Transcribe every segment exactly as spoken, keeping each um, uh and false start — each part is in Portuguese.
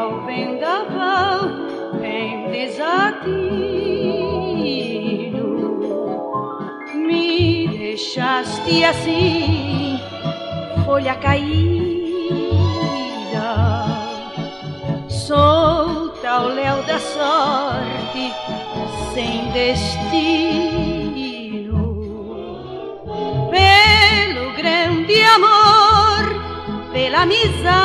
ao vendaval em desatino. Me deixaste assim, folha caída, solta ao léu da sorte, sem destino. Pelo grande amor, pela amizade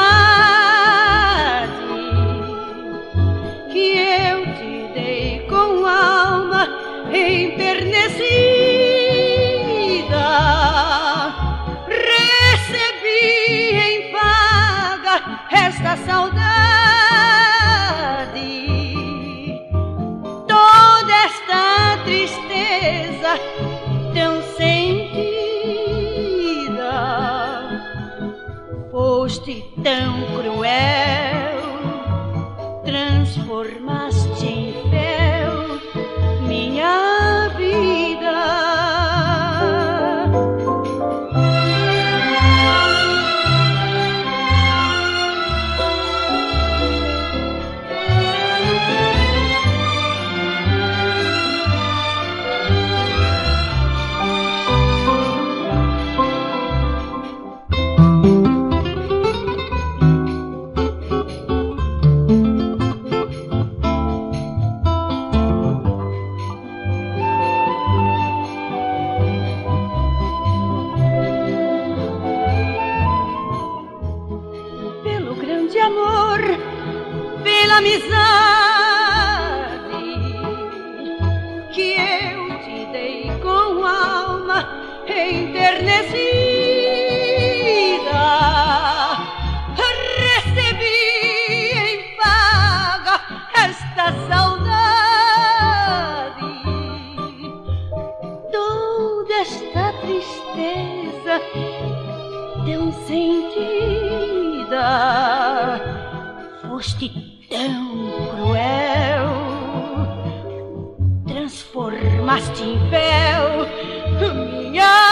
que eu te dei com alma enternecida, recebi em paga esta saudade, toda esta tristeza tão sentida. Foste tão cruel, transformaste em fel minha vida. De amor, pela amizade que eu te dei com alma enternecida, recebi em paga esta saudade, toda esta tristeza tão sentida. Foste tão cruel, transformaste em fel minha